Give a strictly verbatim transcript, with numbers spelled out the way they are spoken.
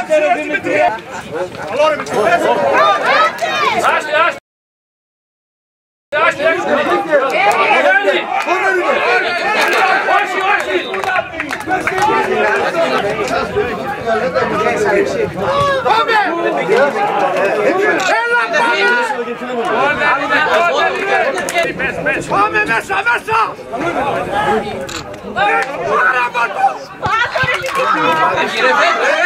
Άστε ρε Δημητριάδη! Καλό ρε Δημητριάδη! Άστε, άστε! Άστε, άστε! Όχι, όχι! Πάμε! Έλα πάμε! Πάμε μέσα, μέσα! Πάρα από το!